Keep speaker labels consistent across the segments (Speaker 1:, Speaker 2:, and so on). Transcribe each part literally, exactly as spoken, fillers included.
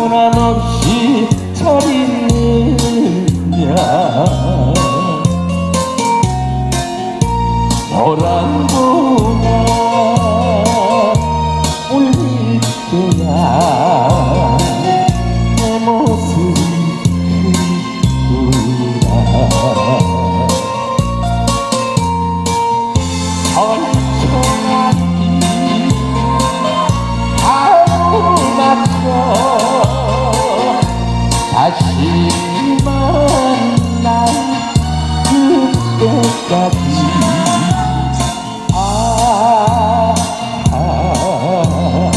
Speaker 1: 변함없이 잘 있느냐 보란도나 울릴 때야 내 모습이 그리구나 천천한 길 하루 맞춰 다시 만날 그때까지 아, 아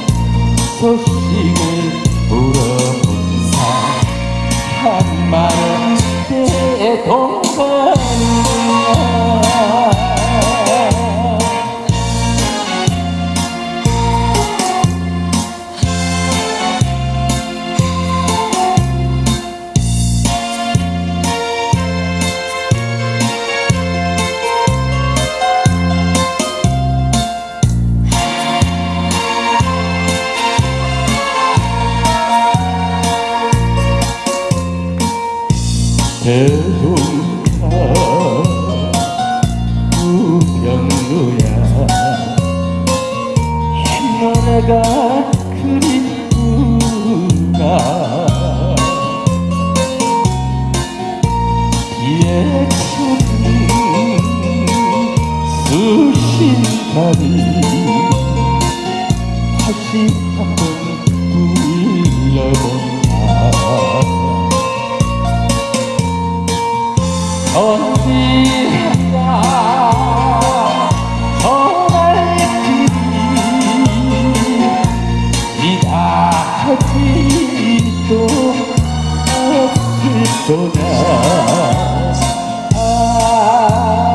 Speaker 1: 소식을 물어본 사람 많은 내 동반이야 대동강 우병우야 너네가 그립구나 비에 젖은 수신다리 다시 한번 불러본다 언제나 전할 길이 이다지도 없을 거냐 아,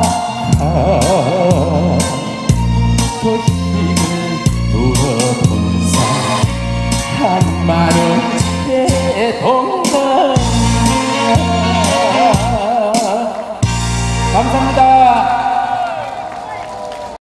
Speaker 1: 아, 소식을 물어본 사람 많은 내 동반이야 감사합니다.